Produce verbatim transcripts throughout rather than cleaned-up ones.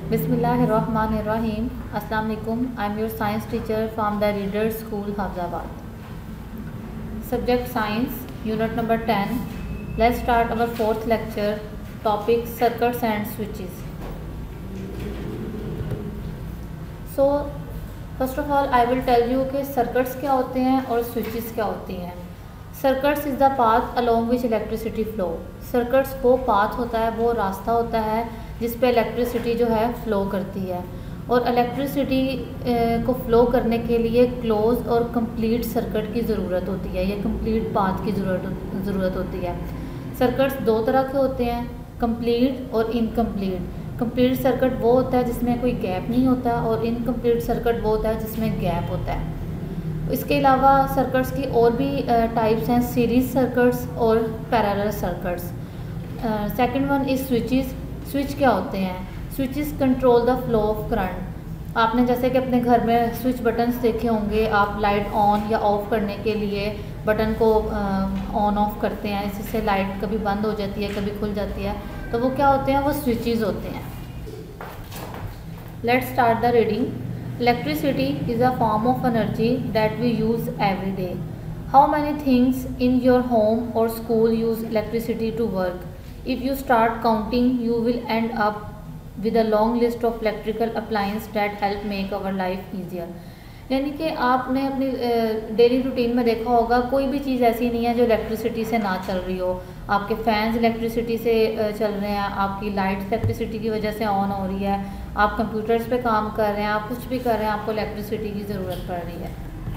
Bismillahirrahmanirrahim. Assalamu alaikum. I am your science teacher from the Reader School, Hafizabad. Subject Science, Unit number ten. Let's start our fourth lecture. Topic Circuits and Switches. So, first of all, I will tell you कि circuits क्या होते हैं और switches क्या होती हैं. Circuits is the path along which electricity flow. Circuits वो path होता है, वो रास्ता होता है जिस पे इलेक्ट्रिसिटी जो है फ़्लो करती है, और इलेक्ट्रिसिटी को फ़्लो करने के लिए क्लोज और कंप्लीट सर्किट की ज़रूरत होती है, या कंप्लीट पाथ की ज़रूरत ज़रूरत होती है. सर्किट्स दो तरह के होते हैं, कंप्लीट और इनकम्प्लीट. कंप्लीट सर्किट वो होता है जिसमें कोई गैप नहीं होता, और इनकम्प्लीट सर्किट वो होता है जिसमें गैप होता है. इसके अलावा सर्किट्स की और भी टाइप्स हैं, सीरीज़ सर्किट्स और parallel circuits. Second one is switches. Switch क्या होते हैं? Switches control the flow of current. आपने जैसे कि अपने घर में स्विच बटन्स देखे होंगे, आप लाइट ऑन या ऑफ़ करने के लिए बटन को ऑन ऑफ करते हैं, इससे लाइट कभी बंद हो जाती है, कभी खुल जाती है, तो वो क्या होते हैं? वो स्विचेस होते हैं. Let's start the reading. Electricity is a form of energy that we use every day. How many things in your home or school use electricity to work? If you start counting, you will end up with a long list of electrical appliances that help make our life easier. यानी कि आपने अपनी daily routine में देखा होगा, कोई भी चीज़ ऐसी नहीं है जो इलेक्ट्रिसिटी से ना चल रही हो. आपके फैंस इलेक्ट्रिसिटी से चल रहे हैं, आपकी लाइट्स इलेक्ट्रिसिटी की वजह से ऑन हो रही है, आप कंप्यूटर्स पे काम कर रहे हैं, आप कुछ भी कर रहे हैं, आपको इलेक्ट्रिसिटी की ज़रूरत पड़ रही है.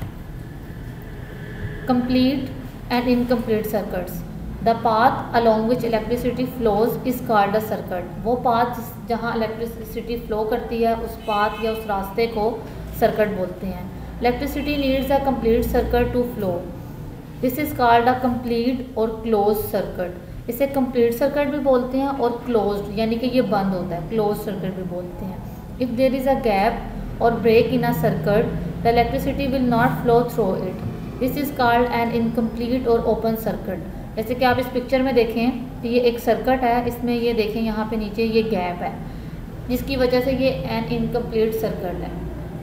Complete and incomplete circuits. The path along which electricity flows is called a circuit. वो पाथ जहाँ इलेक्ट्रिसिटी फ़्लो करती है, उस पाथ या उस रास्ते को सर्किट बोलते हैं. Electricity needs a complete circuit to flow. This is called a complete or close circuit. इसे कंप्लीट सर्किट भी बोलते हैं और क्लोज्ड यानी कि ये बंद होता है, क्लोज सर्किट भी बोलते हैं. If there is a gap or break in a circuit, the electricity will not flow through it. This is called an incomplete or open circuit. जैसे कि आप इस पिक्चर में देखें तो ये एक सर्किट है, इसमें ये देखें यहाँ पे नीचे ये गैप है, जिसकी वजह से ये एन इनकम्प्लीट सर्किट है.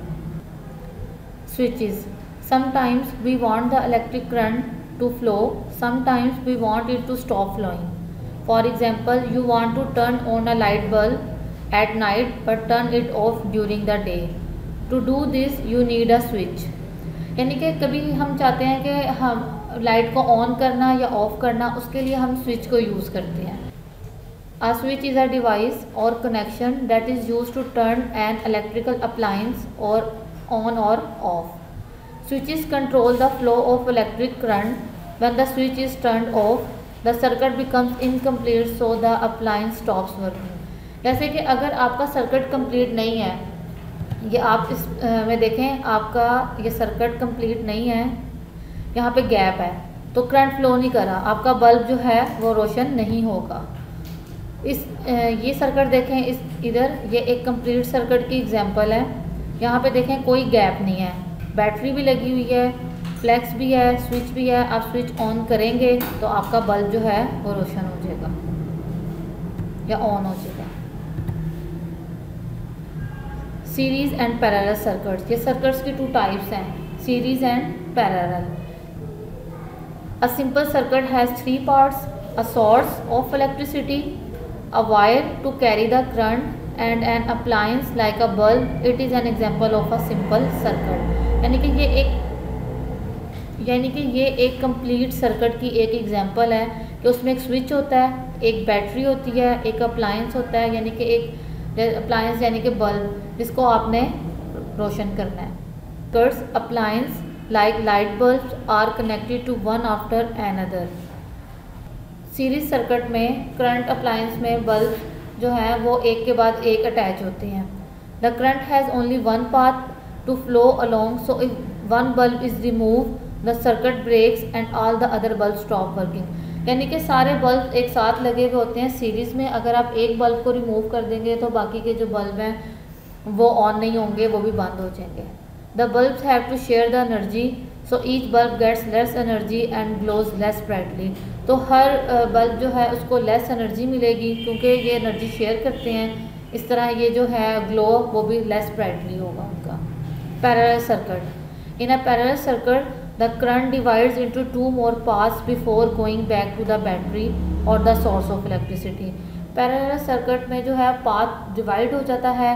Switches. Sometimes we want the electric current to flow, sometimes we want it to stop flowing. For example, you want to turn on a light bulb at night but turn it off during the day. To do this you need a switch. यानी कि कभी हम चाहते हैं कि हम light को on करना या ऑफ़ करना, उसके लिए हम स्विच को यूज़ करते हैं. A switch is a device or connection that is use to turn an electrical appliance or on or off. Switches control the flow of electric current. When the switch is turned off, the circuit becomes incomplete so the appliance stops working. जैसे कि अगर आपका circuit complete नहीं है, ये आप इस में देखें, आपका ये सर्किट कंप्लीट नहीं है, यहाँ पे गैप है, तो करंट फ्लो नहीं करा, आपका बल्ब जो है वो रोशन नहीं होगा. इस ये सर्किट देखें, इस इधर ये एक कंप्लीट सर्किट की एग्जांपल है. यहाँ पे देखें कोई गैप नहीं है, बैटरी भी लगी हुई है, फ्लैक्स भी है, स्विच भी है. आप स्विच ऑन करेंगे तो आपका बल्ब जो है वो रोशन हो जाएगा या ऑन हो जाएगा. Series and parallel circuits. ये सर्किट्स की टू टाइप्स हैं, series and parallel. A simple circuit has three parts: a source of electricity, a wire to carry the current, and an appliance like a bulb. It is an example of a simple circuit. यानी कि ये एक यानी कि ये एक complete circuit की एक एग्जांपल है कि उसमें एक स्विच होता है, एक बैटरी होती है, एक अप्लायंस होता है, यानी कि एक अप्लायंस यानी कि बल्ब जिसको आपने रोशन करना है. कर्स appliance like light bulbs are connected to one after another. Series circuit में करंट अप्लायंस में बल्ब जो हैं वो एक के बाद एक अटैच होते हैं. The current has only one path to flow along, so if one bulb is removed, the circuit breaks and all the other bulbs stop working. यानी कि सारे बल्ब एक साथ लगे हुए होते हैं सीरीज़ में. अगर आप एक बल्ब को रिमूव कर देंगे तो बाकी के जो बल्ब हैं वो ऑन नहीं होंगे, वो भी बंद हो जाएंगे. The bulbs have to share the energy, so each bulb gets less energy and glows less brightly. तो हर बल्ब जो है उसको लेस एनर्जी मिलेगी क्योंकि ये एनर्जी शेयर करते हैं, इस तरह ये जो है ग्लो वो भी लेस ब्राइटली होगा उनका। Parallel circuit, in a parallel circuit the current divides into two more paths before going back to the battery or the source of electricity. Parallel circuit में जो है पाथ डिवाइड हो जाता है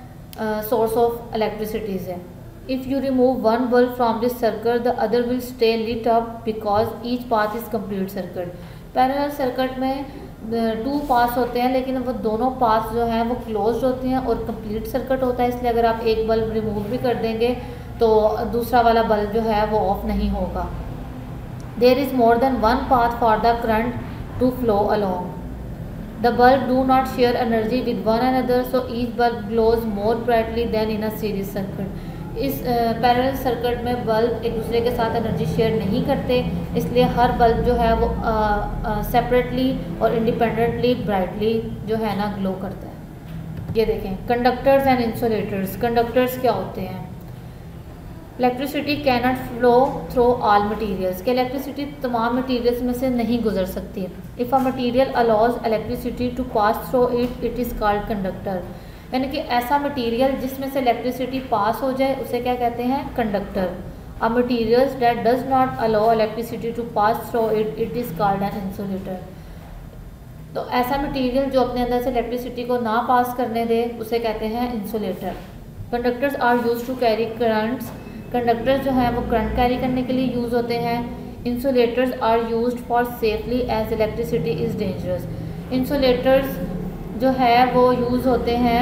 सोर्स ऑफ इलेक्ट्रिसिटी से। If you remove one bulb from this circuit the other will stay lit up because each path is complete circuit. Parallel circuit में two paths होते हैं लेकिन वो दोनों पास जो हैं वो क्लोज्ड होते हैं और कंप्लीट सर्किट होता है, इसलिए अगर आप एक बल्ब रिमूव भी कर देंगे तो दूसरा वाला बल्ब जो है वो ऑफ नहीं होगा। There is more than one path for the current to flow along. The bulb do not share energy with one another so each bulb glows more brightly than in a series circuit. इस parallel uh, circuit में bulb एक दूसरे के साथ energy share नहीं करते, इसलिए हर bulb जो है वो सेपरेटली uh, uh, और इंडिपेंडेंटली ब्राइटली जो है ना ग्लो करता है। ये देखें कंडक्टर्स एंड इंसुलेटर्स। कंडक्टर्स क्या होते हैं? Electricity can not flow through all materials, कि इलेक्ट्रिसिटी तमाम मटीरियल्स में से नहीं गुजर सकती। If a material allows electricity to pass through it it is called conductor. यानी कि ऐसा मटेरियल जिसमें से इलेक्ट्रिसिटी पास हो जाए उसे क्या कहते हैं? Conductor. A materials that does not allow electricity to pass through it it is called an insulator. तो ऐसा मटेरियल जो अपने अंदर से इलेक्ट्रिसिटी को ना पास करने दे उसे कहते हैं insulator. Conductors are use to carry currents. Conductors जो हैं वो करंट कैरी करने के लिए यूज़ होते हैं। Insulators are used for safely as electricity is dangerous. Insulators जो है वो यूज़ होते हैं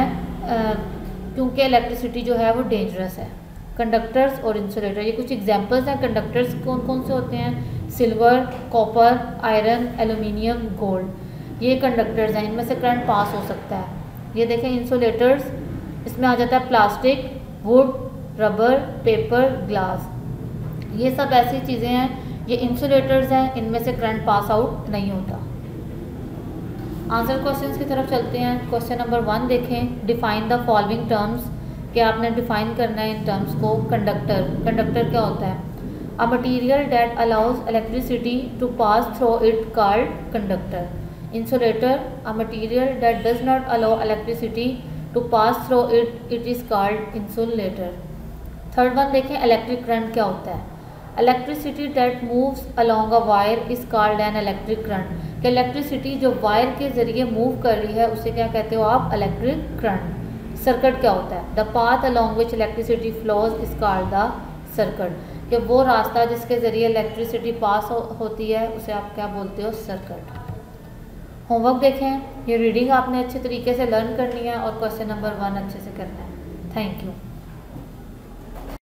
क्योंकि इलेक्ट्रिसिटी जो है वो डेंजरस है। कंडक्टर्स और इंसुलेटर, ये कुछ एग्जांपल्स हैं। कंडक्टर्स कौन कौन से होते हैं? Silver, copper, iron, aluminium, gold, ये कंडक्टर्स हैं, इनमें से करंट पास हो सकता है। ये देखें इंसुलेटर्स, इसमें आ जाता है plastic, wood, rubber, paper, glass, ये सब ऐसी चीज़ें हैं, ये इंसुलेटर्स हैं, इनमें से करंट पास आउट नहीं होता। आंसर क्वेश्चंस की तरफ चलते हैं। क्वेश्चन नंबर वन देखें, डिफाइन द फॉलोइंग टर्म्स, कि आपने डिफाइन करना है इन टर्म्स को। कंडक्टर, कंडक्टर क्या होता है? A material that allows electricity to pass through it called conductor. Insulator, a material that does not allow electricity to pass through it it is called insulator. Third one देखें, electric current क्या होता है? Electricity that moves along a wire is called an electric current, कि electricity जो wire के ज़रिए move कर रही है उसे क्या कहते हो आप? Electric current. सर्किट क्या होता है? The path along which electricity flows is called the circuit, कि वो रास्ता जिसके ज़रिए इलेक्ट्रिसिटी पास हो, होती है उसे आप क्या बोलते हो? सर्किट। होमवर्क देखें, ये रीडिंग आपने अच्छे तरीके से लर्न करनी है और क्वेश्चन नंबर वन अच्छे से करना है। Thank you.